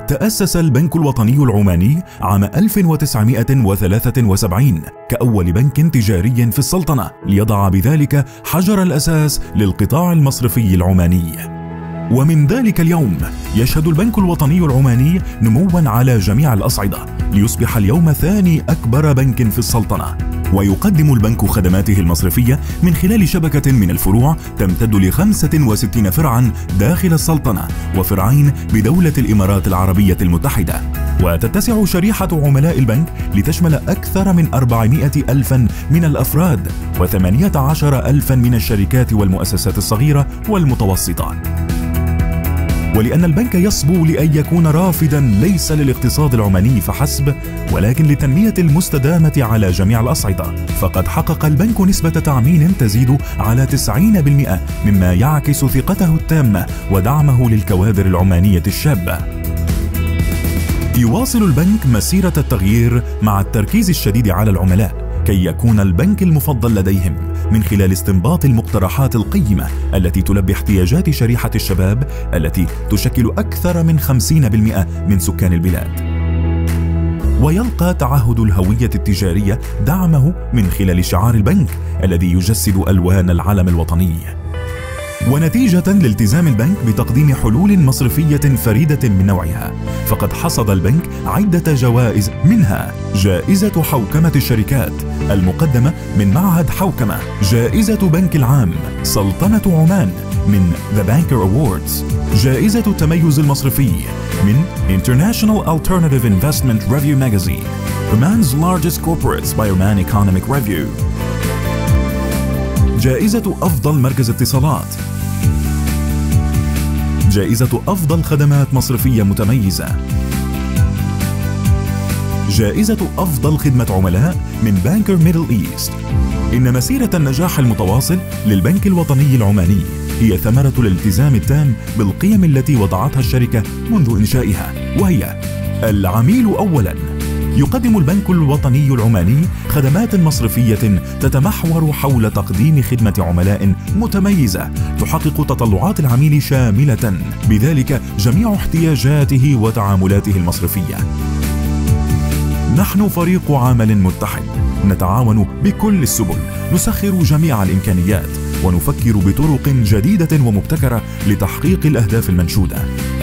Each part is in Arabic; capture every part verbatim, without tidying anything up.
تأسس البنك الوطني العماني عام ألف وتسعمائة وثلاثة وسبعين كأول بنك تجاري في السلطنة، ليضع بذلك حجر الأساس للقطاع المصرفي العماني. ومن ذلك اليوم يشهد البنك الوطني العماني نمواً على جميع الأصعدة، ليصبح اليوم ثاني أكبر بنك في السلطنة. ويقدم البنك خدماته المصرفية من خلال شبكة من الفروع تمتد لخمسة وستين فرعاً داخل السلطنة وفرعين بدولة الإمارات العربية المتحدة. وتتسع شريحة عملاء البنك لتشمل أكثر من أربعمائة ألف من الأفراد وثمانية عشر ألفاً من الشركات والمؤسسات الصغيرة والمتوسطة. ولأن البنك يصبو لأن يكون رافداً ليس للاقتصاد العماني فحسب، ولكن للتنمية المستدامة على جميع الأصعدة، فقد حقق البنك نسبة تعمين تزيد على تسعين بالمئة، مما يعكس ثقته التامة ودعمه للكوادر العمانية الشابة. يواصل البنك مسيرة التغيير مع التركيز الشديد على العملاء كي يكون البنك المفضل لديهم، من خلال استنباط المقترحات القيمة التي تلبي احتياجات شريحة الشباب التي تشكل أكثر من خمسين بالمئة من سكان البلاد. ويلقى تعهد الهوية التجارية دعمه من خلال شعار البنك الذي يجسد ألوان العلم الوطني. ونتيجة لالتزام البنك بتقديم حلول مصرفية فريدة من نوعها، فقد حصد البنك عدة جوائز، منها جائزة حوكمة الشركات المقدمة من معهد حوكمة، جائزة بنك العام سلطنة عمان من The Banker Awards، جائزة التميز المصرفي من International Alternative Investment Review Magazine، Oman's largest corporates by Oman Economic Review، جائزة أفضل مركز اتصالات، جائزة أفضل خدمات مصرفية متميزة، جائزة أفضل خدمة عملاء من بانكر ميدل إيست. إن مسيرة النجاح المتواصل للبنك الوطني العماني هي ثمرة الالتزام التام بالقيم التي وضعتها الشركة منذ إنشائها، وهي العميل أولاً. يقدم البنك الوطني العماني خدمات مصرفية تتمحور حول تقديم خدمة عملاء متميزة تحقق تطلعات العميل شاملة بذلك جميع احتياجاته وتعاملاته المصرفية. نحن فريق عمل متحد، نتعاون بكل السبل، نسخر جميع الإمكانيات، ونفكر بطرق جديدة ومبتكرة لتحقيق الأهداف المنشودة.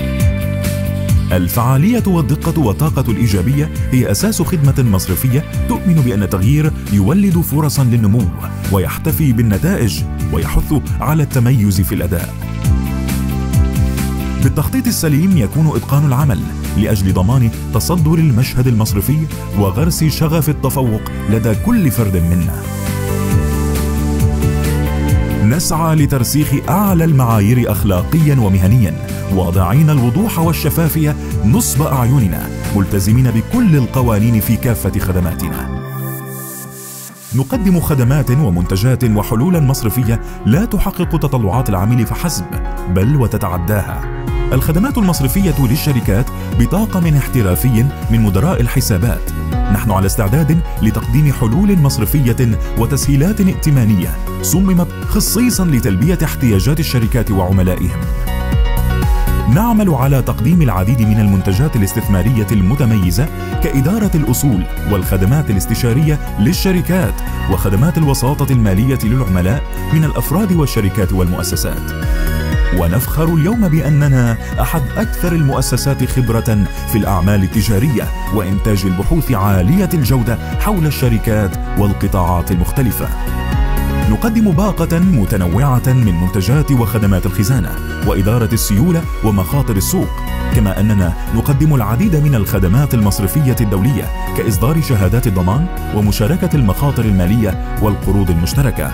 الفعالية والدقة والطاقة الإيجابية هي أساس خدمة مصرفية تؤمن بأن التغيير يولد فرصاً للنمو ويحتفي بالنتائج ويحث على التميز في الأداء. بالتخطيط السليم يكون إتقان العمل لأجل ضمان تصدر المشهد المصرفي وغرس شغف التفوق لدى كل فرد منا. نسعى لترسيخ أعلى المعايير أخلاقياً ومهنياً، واضعين الوضوح والشفافية نصب أعيننا، ملتزمين بكل القوانين في كافة خدماتنا. نقدم خدمات ومنتجات وحلولاً مصرفية لا تحقق تطلعات العميل فحسب، بل وتتعداها. الخدمات المصرفية للشركات بطاقم احترافي من مدراء الحسابات. نحن على استعداد لتقديم حلول مصرفية وتسهيلات ائتمانية صممت خصيصاً لتلبية احتياجات الشركات وعملائهم. نعمل على تقديم العديد من المنتجات الاستثمارية المتميزة كإدارة الأصول والخدمات الاستشارية للشركات وخدمات الوساطة المالية للعملاء من الأفراد والشركات والمؤسسات. ونفخر اليوم بأننا أحد أكثر المؤسسات خبرة في الأعمال التجارية وإنتاج البحوث عالية الجودة حول الشركات والقطاعات المختلفة. نقدم باقة متنوعة من منتجات وخدمات الخزانة وإدارة السيولة ومخاطر السوق، كما أننا نقدم العديد من الخدمات المصرفية الدولية كإصدار شهادات الضمان ومشاركة المخاطر المالية والقروض المشتركة.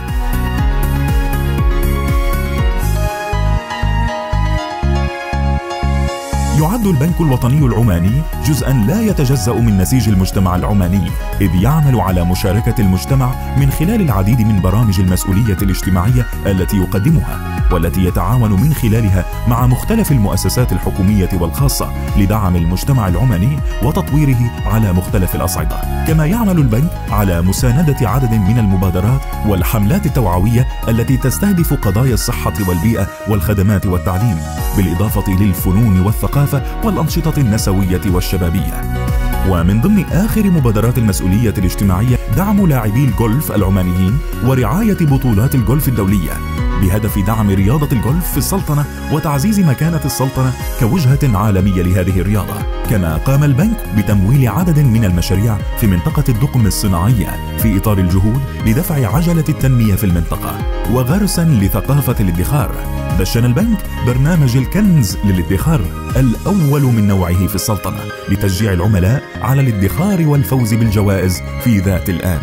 يعد البنك الوطني العماني جزءاً لا يتجزأ من نسيج المجتمع العماني، إذ يعمل على مشاركة المجتمع من خلال العديد من برامج المسؤولية الاجتماعية التي يقدمها، والتي يتعاون من خلالها مع مختلف المؤسسات الحكومية والخاصة لدعم المجتمع العماني وتطويره على مختلف الأصعدة. كما يعمل البنك على مساندة عدد من المبادرات والحملات التوعوية التي تستهدف قضايا الصحة والبيئة والخدمات والتعليم، بالإضافة للفنون والثقافة الثقافة والأنشطة النسوية والشبابية. ومن ضمن آخر مبادرات المسؤولية الاجتماعية دعم لاعبي الجولف العمانيين ورعاية بطولات الجولف الدولية بهدف دعم رياضة الجولف في السلطنة وتعزيز مكانة السلطنة كوجهة عالمية لهذه الرياضة. كما قام البنك بتمويل عدد من المشاريع في منطقة الدقم الصناعية في إطار الجهود لدفع عجلة التنمية في المنطقة وغرسا لثقافة الادخار. دشن البنك برنامج الكنز للادخار الأول من نوعه في السلطنة لتشجيع العملاء على الادخار والفوز بالجوائز في ذات الآن.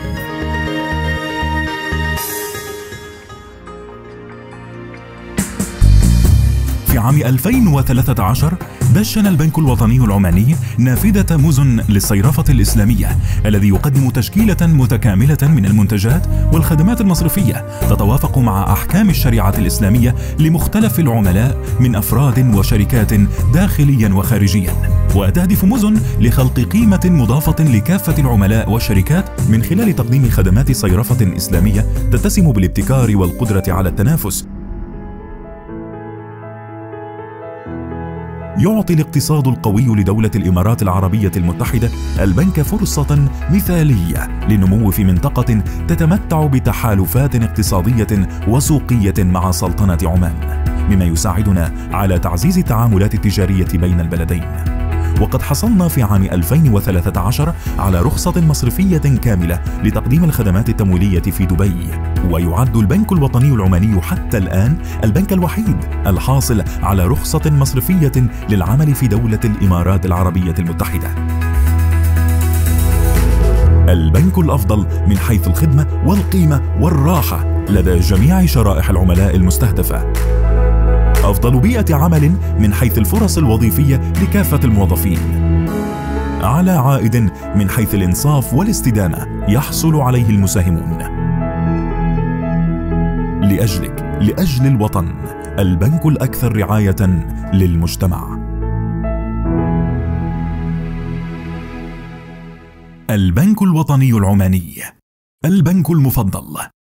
في عام ألفين وثلاثة عشر دشن البنك الوطني العماني نافذة مزن للصيرفة الإسلامية الذي يقدم تشكيلة متكاملة من المنتجات والخدمات المصرفية تتوافق مع أحكام الشريعة الإسلامية لمختلف العملاء من أفراد وشركات داخليا وخارجيا. وتهدف مزن لخلق قيمة مضافة لكافة العملاء والشركات من خلال تقديم خدمات صيرفة إسلامية تتسم بالابتكار والقدرة على التنافس. يعطي الاقتصاد القوي لدولة الإمارات العربية المتحدة البنك فرصة مثالية للنمو في منطقة تتمتع بتحالفات اقتصادية وسوقية مع سلطنة عمان، مما يساعدنا على تعزيز التعاملات التجارية بين البلدين. وقد حصلنا في عام ألفين وثلاثة عشر على رخصة مصرفية كاملة لتقديم الخدمات التمويلية في دبي، ويعد البنك الوطني العماني حتى الآن البنك الوحيد الحاصل على رخصة مصرفية للعمل في دولة الإمارات العربية المتحدة. البنك الأفضل من حيث الخدمة والقيمة والراحة لدى جميع شرائح العملاء المستهدفة. أفضل بيئة عمل من حيث الفرص الوظيفية لكافة الموظفين. أعلى عائد من حيث الإنصاف والاستدامة يحصل عليه المساهمون. لأجلك، لأجل الوطن، البنك الأكثر رعاية للمجتمع. البنك الوطني العماني، البنك المفضل.